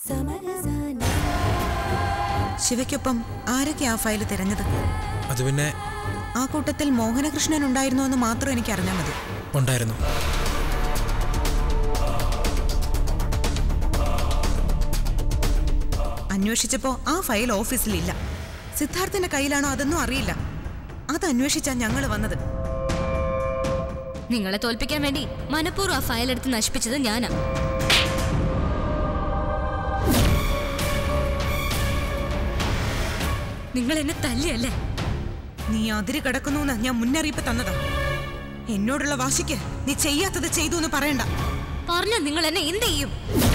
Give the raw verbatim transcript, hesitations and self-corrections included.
ശിവയ്ക്കൊപ്പം ആരൊക്കെ ആ ഫയൽ തിരഞ്ഞത്? അത് പിന്നെ ആ കൂട്ടത്തിൽ മോഹനകൃഷ്ണൻ ഉണ്ടായിരുന്നു എന്ന് മാത്രം എനിക്ക് അറിഞ്ഞാൽ മതി. ഉണ്ടായിരുന്നു. അന്വേഷിച്ചപ്പോ ആ ഫയൽ ഓഫീസിലില്ല. സിദ്ധാർത്ഥന്റെ കയ്യിലാണോ അതൊന്നും അറിയില്ല. അത് അന്വേഷിച്ചാ ഞങ്ങള് വന്നത്. നിങ്ങളെ തോൽപ്പിക്കാൻ വേണ്ടി മനഃപൂർവ്വം ആ ഫയൽ എടുത്ത് നശിപ്പിച്ചത് ഞാനാ. നിങ്ങൾ എന്നെ തല്ലിയല്ലേ? നീ അതിര് കിടക്കുന്നു ഞാൻ മുന്നറിയിപ്പ് തന്നതാ. എന്നോടുള്ള വാശിക്ക് നീ ചെയ്യാത്തത് ചെയ്തു എന്ന് പറയണ്ട. പറഞ്ഞ നിങ്ങൾ എന്നെ എന്ത് ചെയ്യും?